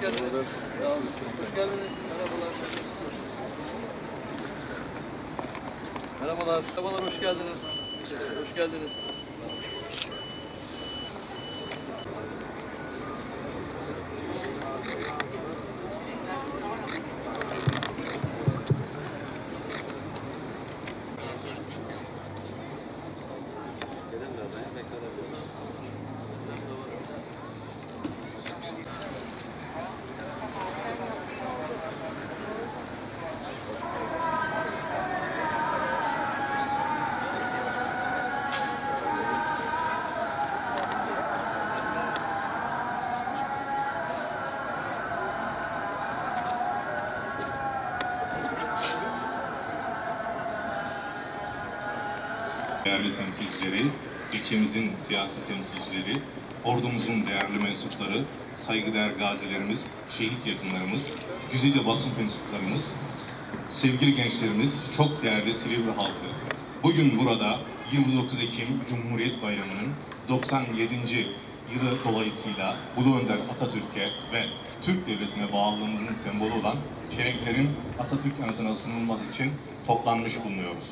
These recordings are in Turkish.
geldiniz. Sağ olun. Hoş geldiniz. Merhabalar. Merhabalar, hoş geldiniz. Hoş geldiniz. Değerli temsilcileri, ilçemizin siyasi temsilcileri, ordumuzun değerli mensupları, saygıdeğer gazilerimiz, şehit yakınlarımız, güzide basın mensuplarımız, sevgili gençlerimiz, çok değerli Silivri halkı. Bugün burada 29 Ekim Cumhuriyet Bayramı'nın 97. yılı dolayısıyla Ulu Önder Atatürk'e ve Türk Devleti'ne bağlılığımızın sembolü olan çelenklerin Atatürk anıtına sunulması için toplanmış bulunuyoruz.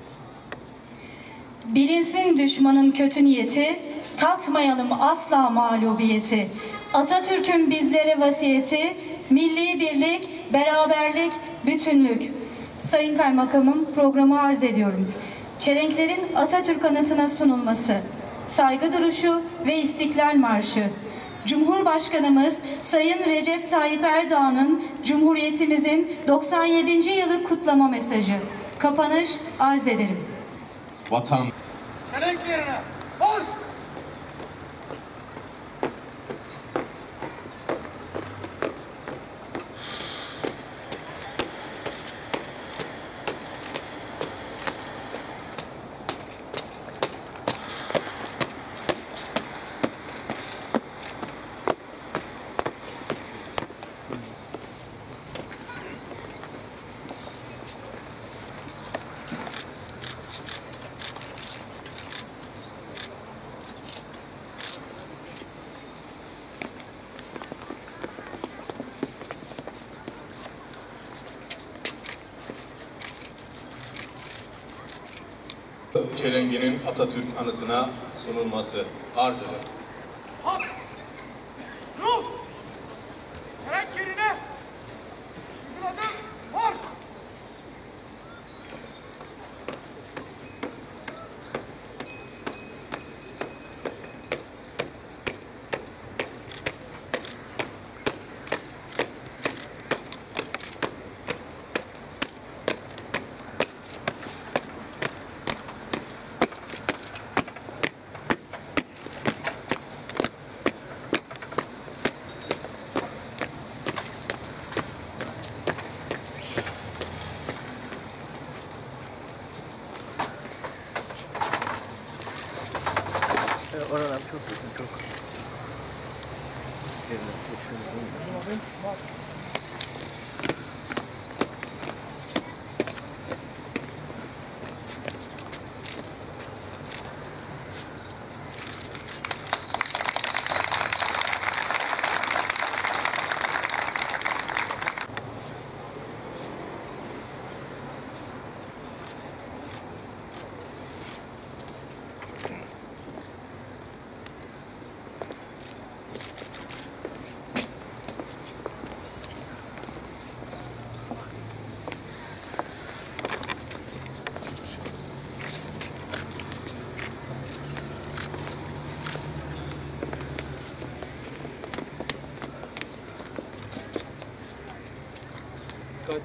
Bilinsin düşmanın kötü niyeti, tatmayalım asla mağlubiyeti. Atatürk'ün bizlere vasiyeti, milli birlik, beraberlik, bütünlük. Sayın Kaymakamım, programı arz ediyorum. Çelenklerin Atatürk anıtına sunulması, saygı duruşu ve İstiklal Marşı. Cumhurbaşkanımız Sayın Recep Tayyip Erdoğan'ın Cumhuriyetimizin 97. yılı kutlama mesajı. Kapanış arz ederim. Vatan. Çelenk yerine marş! Çelengenin Atatürk anıtına sunulması arz eder. Hak! Dur! Çelenk yerine! Bir adım marş! Oralar çok yakın, çok. Dikkat.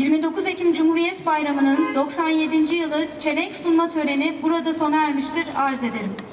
29 Ekim Cumhuriyet Bayramı'nın 97. yılı çelenk sunma töreni burada sona ermiştir. Arz ederim.